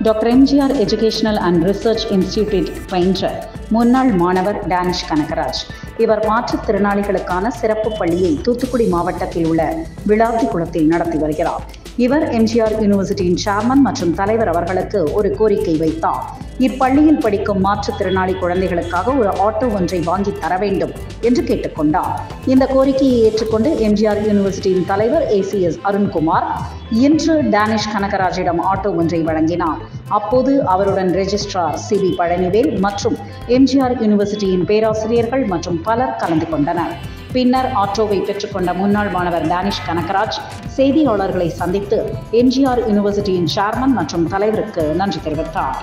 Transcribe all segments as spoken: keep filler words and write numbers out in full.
Doctor MGR educational and research institute பயின்ற முன்னாள் மாணவர் டேனிஷ் கனகராஜ். இவர் மாற்றுத்திறனாளிகளுக்கான சிறப்பு பள்ளியை தூத்துக்குடி மாவட்டத்தில் உள்ள விளாத்திக்குளத்தில் நடத்தி வருகிறார். இவர் எம்ஜிஆர் யூனிவர்சிட்டியின் சேர்மன் மற்றும் தலைவர் அவர்களுக்கு ஒரு கோரிக்கை வைத்தார். இப்பள்ளியில் படிக்கும் மாற்றுத்திறனாளி குழந்தைகளுக்காக ஒரு ஆட்டோ ஒன்றை வாங்கி தர வேண்டும் என்று கேட்டுக்கொண்டார். இந்த கோரிக்கையை ஏற்றுக்கொண்டு எம்ஜிஆர் யூனிவர்சிட்டியின் தலைவர் ஏ சி எஸ் அருண்குமார் இன்று டேனிஷ் கனகராஜிடம் ஆட்டோ ஒன்றை வழங்கினார். அப்போது அவருடன் ரெஜிஸ்ட்ரார் சி பி பழனிவேல் மற்றும் எம்ஜிஆர் யூனிவர்சிட்டியின் பேராசிரியர்கள் மற்றும் பலர் கலந்து கொண்டனர். பின்னர் ஆட்டோவை பெற்றுக்கொண்ட முன்னாள் மாணவர் டேனிஷ் கனகராஜ் செய்தியாளர்களை சந்தித்து எம்ஜிஆர் யூனிவர்சிட்டியின் சேர்மன் மற்றும் தலைவருக்கு நன்றி தெரிவித்தார்.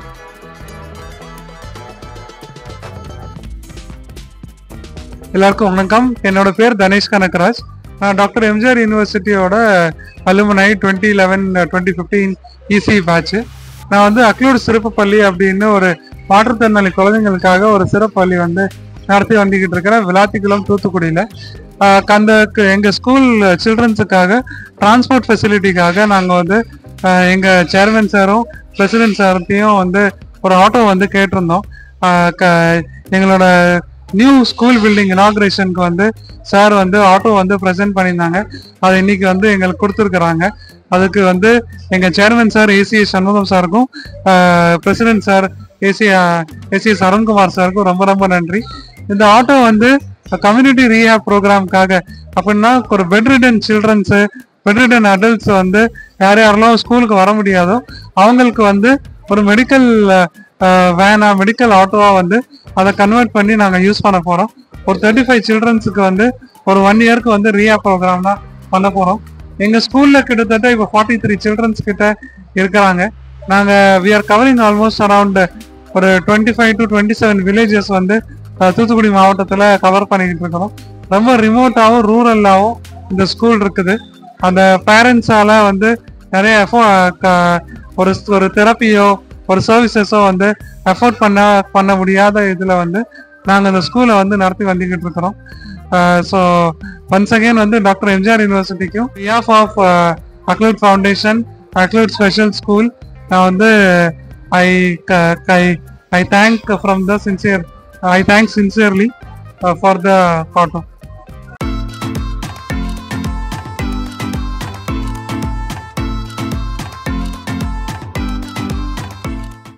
எல்லாருக்கும் வணக்கம். என்னோட பேர் தனேஷ் கனகராஜ். நான் டாக்டர் எம்ஜிஆர் யூனிவர்சிட்டியோட alumni twenty eleven twenty fifteen EC batch. நான் வந்து அக்லூர் சிறப்பு பள்ளி அப்படின்னு ஒரு மாற்றுத்திறனாளி குழந்தைங்களுக்காக ஒரு சிறப்பு பள்ளி வந்து நடத்தி வந்துக்கிட்டு இருக்கிறேன் விளாத்திக்குளம் தூத்துக்குடியில். அந்த எங்கள் ஸ்கூல் சில்ட்ரன்ஸுக்காக டிரான்ஸ்போர்ட் ஃபெசிலிட்டிக்காக நாங்கள் வந்து எங்கள் சேர்மன் சாரும் பிரசிடென்ட் சார்த்தையும் வந்து ஒரு ஆட்டோ வந்து கேட்டிருந்தோம். எங்களோட நியூ ஸ்கூல் பில்டிங் இனாக்ரேஷனுக்கு வந்து சார் வந்து ஆட்டோ வந்து ப்ரெசென்ட் பண்ணியிருந்தாங்க. அதை இன்னைக்கு வந்து எங்களுக்கு கொடுத்துருக்குறாங்க. அதுக்கு வந்து எங்கள் சேர்மன் சார் ஏசி சண்முகம் சாருக்கும் president sir AC AC Arunkumar சாருக்கும் ரொம்ப ரொம்ப நன்றி. இந்த ஆட்டோ வந்து கம்யூனிட்டி ரீஹேப் ப்ரோக்ராம்காக அப்படின்னா ஒரு bed ridden childrens bed ridden adults வந்து யார் யாரெல்லாம் ஸ்கூலுக்கு வர முடியாதோ அவங்களுக்கு வந்து ஒரு மெடிக்கல் வேனா மெடிக்கல் ஆட்டோவாக வந்து அதை கன்வெர்ட் பண்ணி நாங்கள் யூஸ் பண்ண போகிறோம். ஒரு தேர்ட்டி ஃபைவ் சில்ட்ரன்ஸுக்கு வந்து ஒரு ஒன் இயருக்கு வந்து ரீஹேப் ப்ரோக்ராம் தான் பண்ண போகிறோம். எங்கள் ஸ்கூலில் கிட்டத்தட்ட இப்போ ஃபார்ட்டி த்ரீ சில்ட்ரன்ஸ் கிட்ட இருக்கிறாங்க. நாங்கள் we are covering almost around ஒரு twenty five to twenty seven villages வந்து தூத்துக்குடி மாவட்டத்தில் கவர் பண்ணிக்கிட்டு இருக்கிறோம். ரொம்ப ரிமோட்டாகவும் ரூரல்லாகவும் இந்த ஸ்கூல் இருக்குது. அந்த பேரண்ட்ஸால் வந்து நிறைய எஃபோ ஒரு ஒரு தெரப்பியோ ஒரு சர்வீசஸோ வந்து எஃபோர்ட் பண்ண பண்ண முடியாத இதில் வந்து நாங்கள் இந்த ஸ்கூலை வந்து நடத்தி வந்துக்கிட்டு இருக்கிறோம். ஸோ ஒன்ஸ் அகெயின் வந்து டாக்டர் எம்ஜிஆர் யூனிவர்சிட்டிக்கும் பிஹாஃப் ஆஃப் அக்லூட் ஃபவுண்டேஷன் அக்லூட் ஸ்பெஷல் ஸ்கூல் நான் வந்து I I I thank from the sincere I thank sincerely uh, for the photo.